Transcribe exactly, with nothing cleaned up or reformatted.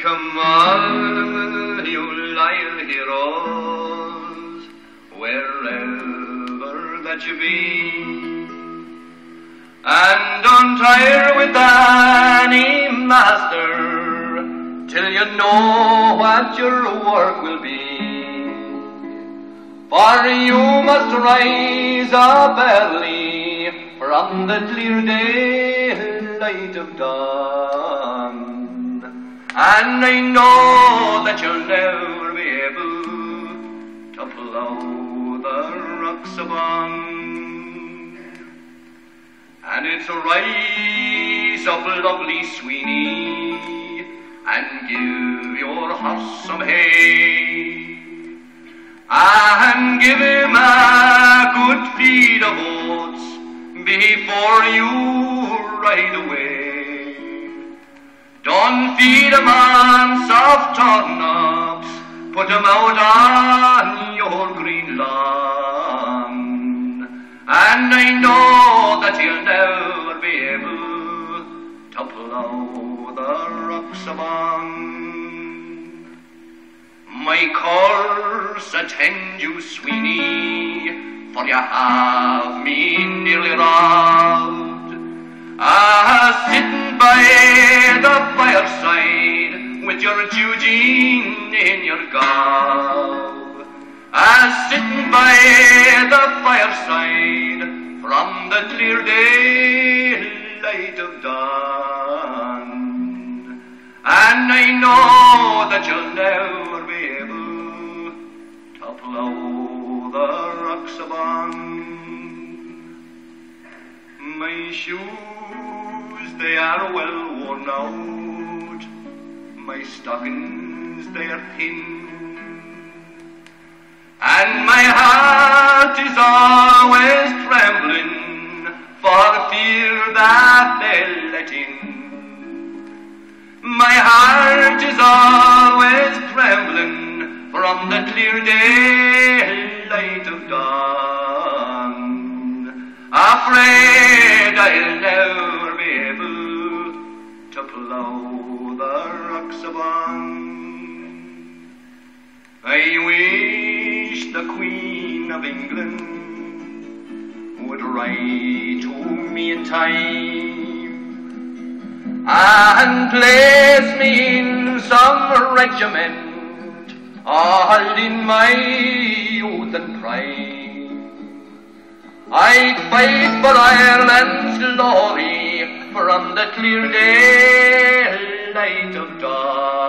Come on, you lion heroes, wherever that you be, and don't tire with any master till you know what your work will be. For you must rise up early from the clear daylight of dawn, and I know that you'll never be able to plough the rocks upon. And it's rise up, lovely Sweeney, and give your horse some hay, and give him a good feed of oats before you ride away. Don't feed him on soft turnips, put him out on your green lawn, and I know that he'll never be able to plough the rocks upon. My course attend you, Sweeney, for you have me nearly robbed. Ah, sitting by the fireside with your Eugene in your gob. Ah, sitting by the fireside from the clear daylight of dawn, and I know that you'll never be able to plough the rocks upon. My shoes, they are well worn out, my stockings, they are thin, and my heart is always trembling for fear that they'll let in. My heart is always trembling from the clear daylight of dawn, afraid I'll never be able to plough the rocks upon. I wish the Queen of England would write to me in time and place me in some regiment, all in my youth and prime. I'd fight for Ireland's glory from the clear daylight of dawn.